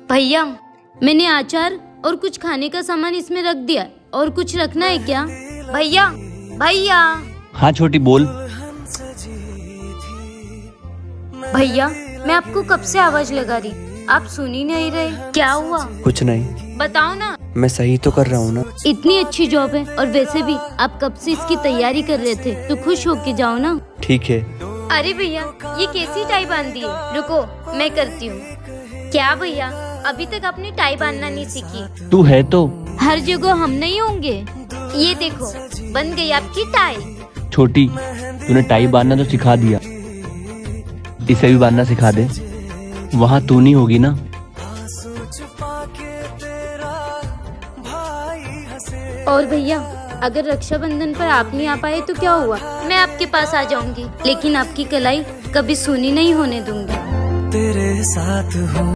भैया, मैंने अचार और कुछ खाने का सामान इसमें रख दिया। और कुछ रखना है क्या? भैया भैया। हाँ छोटी, बोल। भैया, मैं आपको कब से आवाज लगा रही, आप सुन ही नहीं रहे। क्या हुआ? कुछ नहीं। बताओ ना। मैं सही तो कर रहा हूँ ना? इतनी अच्छी जॉब है और वैसे भी आप कब से इसकी तैयारी कर रहे थे, तो खुश होके जाओ ना। ठीक है। अरे भैया, ये कैसी टाई बांधी है? रुको, मैं करती हूँ। क्या भैया, अभी तक आपने टाई बांधना नहीं सीखी? तू है तो हर जगह हम नहीं होंगे। ये देखो, बन गई आपकी टाई। छोटी, तूने टाई बांधना तो सिखा दिया, इसे भी बांधना सिखा दे। वहाँ तू नहीं होगी ना। और भैया, अगर रक्षाबंधन पर आप नहीं आ पाए तो क्या हुआ, मैं आपके पास आ जाऊंगी, लेकिन आपकी कलाई कभी सूनी नहीं होने दूंगी। तेरे साथ हूँ।